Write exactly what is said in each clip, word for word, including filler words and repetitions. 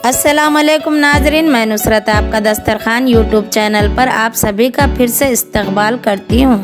अस्सलामुअलैकुम नाजरीन, मैं नुसरत आपका दस्तरखान यूट्यूब चैनल पर आप सभी का फिर से इस्तकबाल करती हूँ।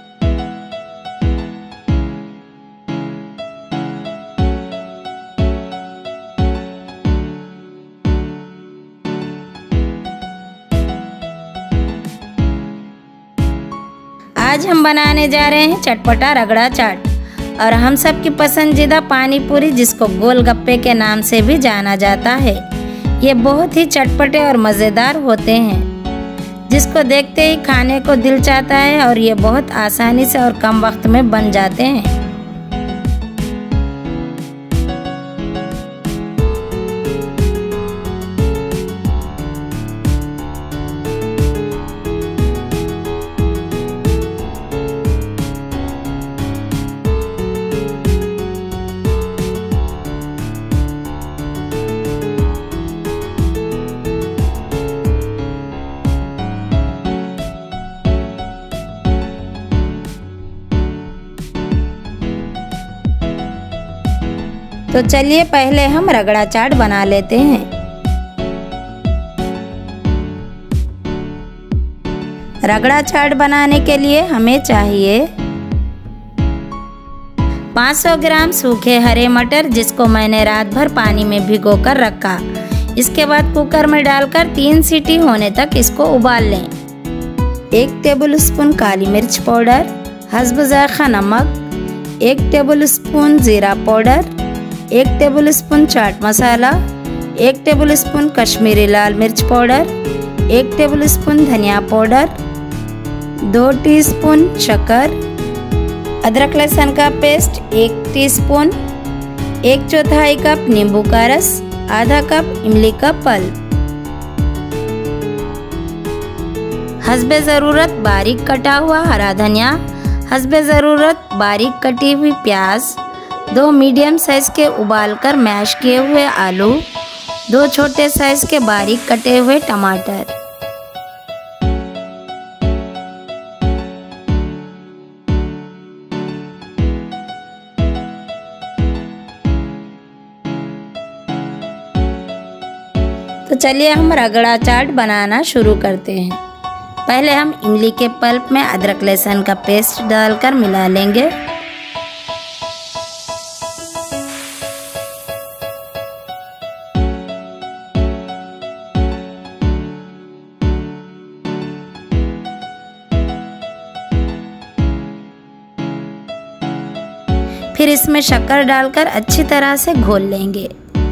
आज हम बनाने जा रहे हैं चटपटा रगड़ा चाट और हम सब की पसंदीदा पानी पूरी, जिसको गोलगप्पे के नाम से भी जाना जाता है। ये बहुत ही चटपटे और मज़ेदार होते हैं, जिसको देखते ही खाने को दिल चाहता है और ये बहुत आसानी से और कम वक्त में बन जाते हैं। तो चलिए पहले हम रगड़ा चाट बना लेते हैं। रगड़ा चाट बनाने के लिए हमें चाहिए पाँच सौ ग्राम सूखे हरे मटर, जिसको मैंने रात भर पानी में भिगोकर रखा। इसके बाद कुकर में डालकर तीन सीटी होने तक इसको उबाल लें। एक टेबल स्पून काली मिर्च पाउडर, हस्ब ज़ायक़ा नमक, एक टेबल स्पून ज़ीरा पाउडर, एक टेबल स्पून चाट मसाला, एक टेबल स्पून कश्मीरी लाल मिर्च पाउडर, एक टेबल स्पून धनिया पाउडर, दो टीस्पून शक्कर, अदरक लहसुन का पेस्ट एक टीस्पून, एक चौथाई कप नींबू का रस, आधा कप इमली का पल्प, हस्बे ज़रूरत बारीक कटा हुआ हरा धनिया, हस्बे ज़रूरत बारीक कटी हुई प्याज, दो मीडियम साइज़ के उबालकर मैश किए हुए आलू, दो छोटे साइज़ के बारीक कटे हुए टमाटर। तो चलिए हम रगड़ा चाट बनाना शुरू करते हैं। पहले हम इमली के पल्प में अदरक लहसुन का पेस्ट डालकर मिला लेंगे। फिर इसमें शक्कर डालकर अच्छी तरह से घोल लेंगे।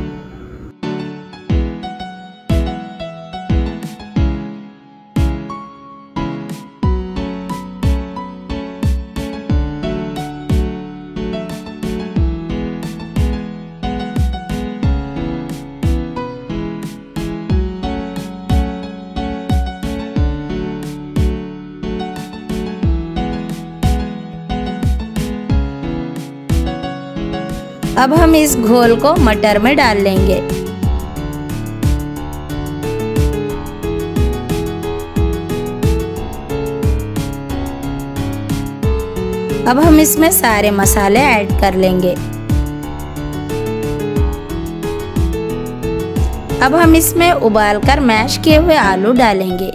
अब हम इस घोल को मटर में डाल लेंगे। अब हम इसमें सारे मसाले ऐड कर लेंगे। अब हम इसमें उबालकर मैश किए हुए आलू डालेंगे।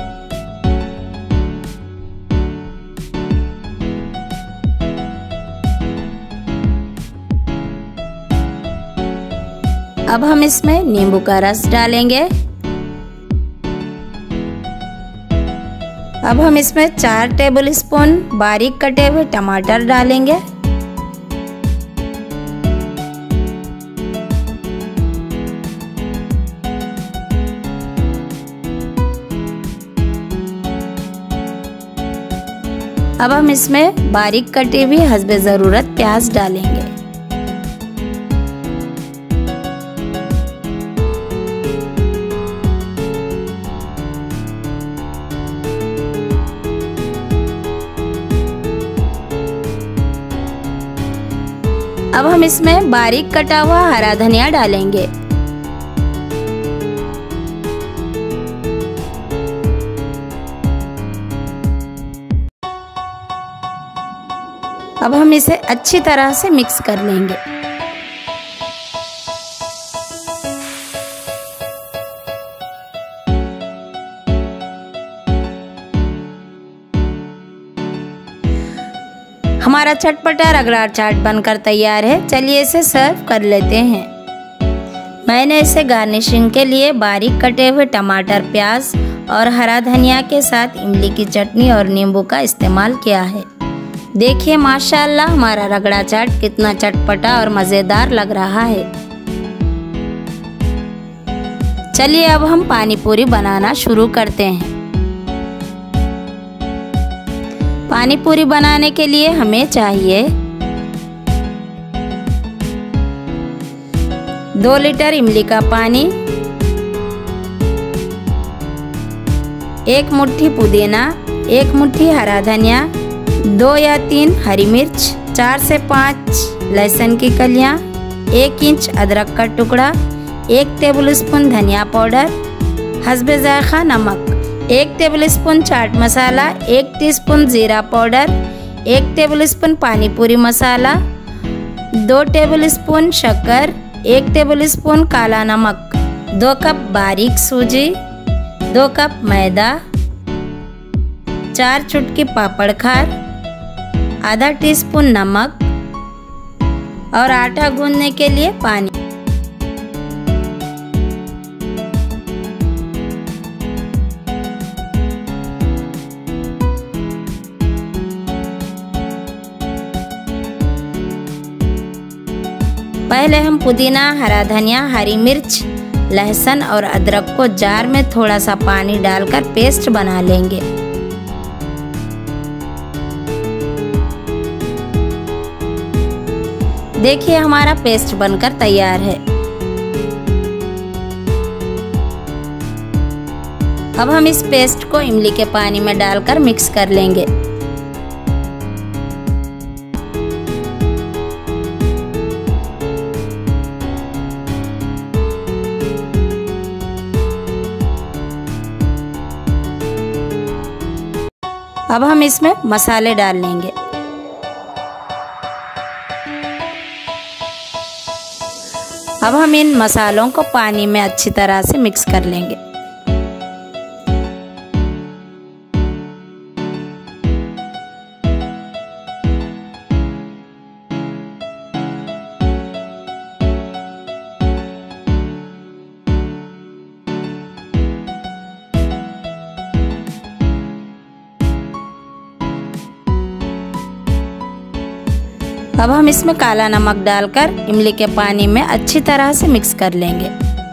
अब हम इसमें नींबू का रस डालेंगे। अब हम इसमें चार टेबल स्पून बारीक कटे हुए टमाटर डालेंगे। अब हम इसमें बारीक कटी हुई हस्बे ज़रूरत प्याज डालेंगे। अब हम इसमें बारीक कटा हुआ हरा धनिया डालेंगे। अब हम इसे अच्छी तरह से मिक्स कर लेंगे। हमारा चटपटा रगड़ा चाट बनकर तैयार है। चलिए इसे सर्व कर लेते हैं। मैंने इसे गार्निशिंग के लिए बारीक कटे हुए टमाटर, प्याज और हरा धनिया के साथ इमली की चटनी और नींबू का इस्तेमाल किया है। देखिए माशाल्लाह हमारा रगड़ा चाट कितना चटपटा और मज़ेदार लग रहा है। चलिए अब हम पानी पूरी बनाना शुरू करते हैं। पानी पूरी बनाने के लिए हमें चाहिए दो लीटर इमली का पानी, एक मुट्ठी पुदीना, एक मुट्ठी हरा धनिया, दो या तीन हरी मिर्च, चार से पाँच लहसुन की कलियां, एक इंच अदरक का टुकड़ा, एक टेबलस्पून धनिया पाउडर, हस्बे जायका नमक, एक टेबलस्पून चाट मसाला, एक टीस्पून जीरा पाउडर, एक टेबलस्पून पानी पूरी मसाला, दो टेबलस्पून शक्कर, एक टेबलस्पून काला नमक, दो कप बारीक सूजी, दो कप मैदा, चार चुटकी पापड़ खार, आधा टीस्पून नमक और आटा गूंदने के लिए पानी। पहले हम पुदीना, हरा धनिया, हरी मिर्च, लहसुन और अदरक को जार में थोड़ा सा पानी डालकर पेस्ट बना लेंगे। देखिए हमारा पेस्ट बनकर तैयार है। अब हम इस पेस्ट को इमली के पानी में डालकर मिक्स कर लेंगे। अब हम इसमें मसाले डाल लेंगे। अब हम इन मसालों को पानी में अच्छी तरह से मिक्स कर लेंगे। अब हम इसमें काला नमक डालकर इमली के पानी में अच्छी तरह से मिक्स कर लेंगे।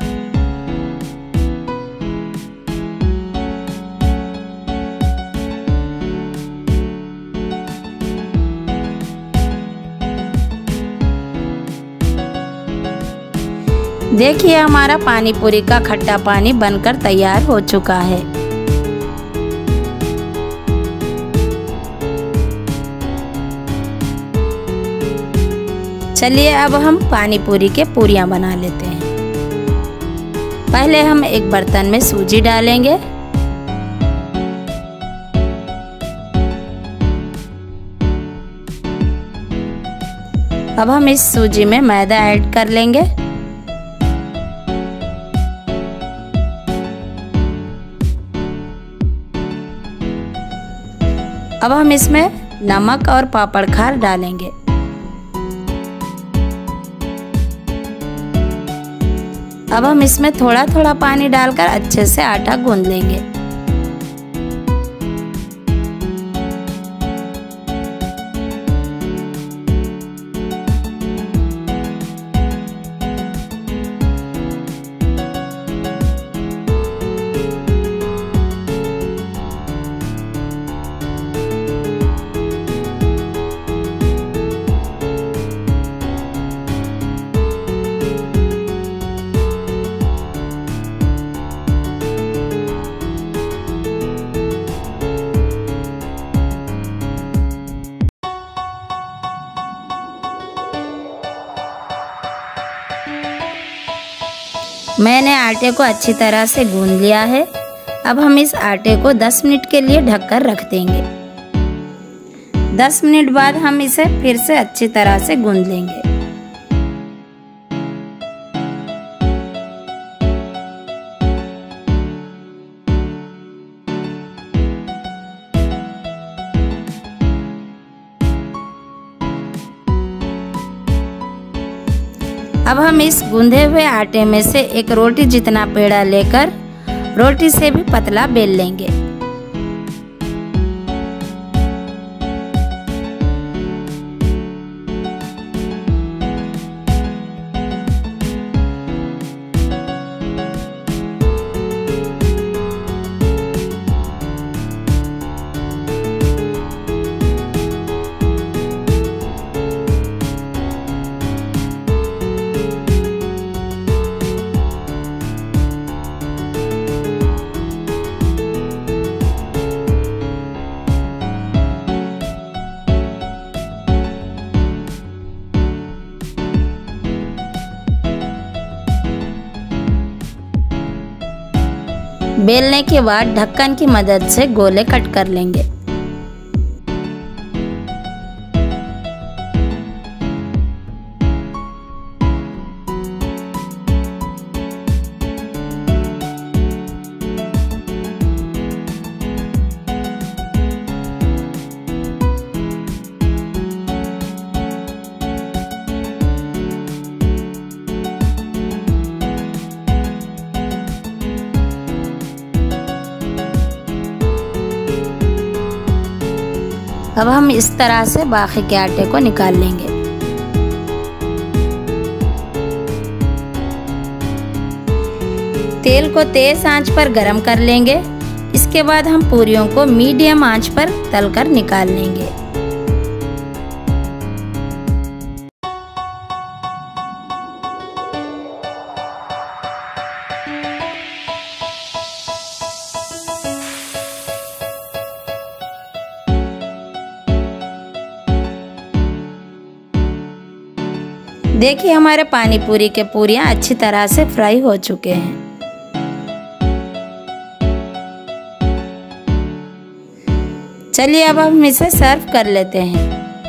देखिए हमारा पानी पूरी का खट्टा पानी बनकर तैयार हो चुका है। चलिए अब हम पानी पूरी के पूरियां बना लेते हैं। पहले हम एक बर्तन में सूजी डालेंगे। अब हम इस सूजी में मैदा ऐड कर लेंगे। अब हम इसमें नमक और पापड़ खार डालेंगे। अब हम इसमें थोड़ा थोड़ा पानी डालकर अच्छे से आटा गूंद लेंगे। मैंने आटे को अच्छी तरह से गूंद लिया है। अब हम इस आटे को दस मिनट के लिए ढककर रख देंगे। दस मिनट बाद हम इसे फिर से अच्छी तरह से गूंद लेंगे। अब हम इस गूंधे हुए आटे में से एक रोटी जितना पेड़ा लेकर रोटी से भी पतला बेल लेंगे। बेलने के बाद ढक्कन की मदद से गोले कट कर लेंगे। अब हम इस तरह से बाकी के आटे को निकाल लेंगे। तेल को तेज आंच पर गरम कर लेंगे। इसके बाद हम पूरियों को मीडियम आंच पर तलकर निकाल लेंगे। देखिए हमारे पानी पूरी के पूरियां अच्छी तरह से फ्राई हो चुके हैं। चलिए अब हम इसे सर्व कर लेते हैं।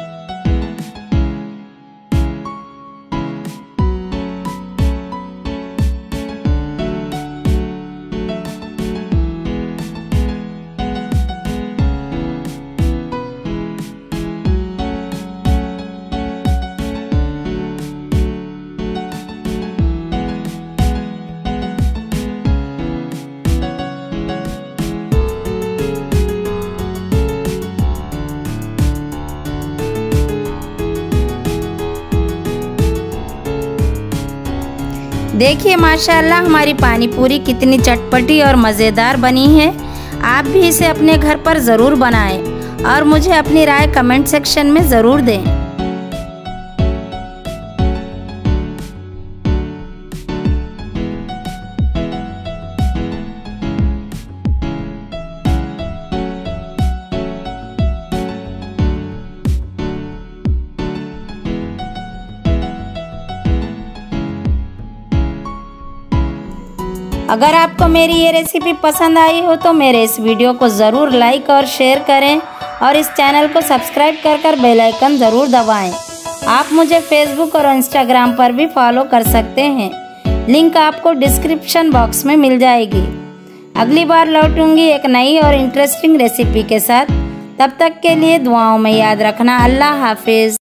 देखिए माशाल्लाह हमारी पानी पूरी कितनी चटपटी और मज़ेदार बनी है। आप भी इसे अपने घर पर ज़रूर बनाएं और मुझे अपनी राय कमेंट सेक्शन में ज़रूर दें। अगर आपको मेरी ये रेसिपी पसंद आई हो तो मेरे इस वीडियो को ज़रूर लाइक और शेयर करें और इस चैनल को सब्सक्राइब कर कर बेल आइकन ज़रूर दबाएं। आप मुझे फेसबुक और इंस्टाग्राम पर भी फॉलो कर सकते हैं। लिंक आपको डिस्क्रिप्शन बॉक्स में मिल जाएगी। अगली बार लौटूंगी एक नई और इंटरेस्टिंग रेसिपी के साथ। तब तक के लिए दुआओं में याद रखना। अल्लाह हाफिज़।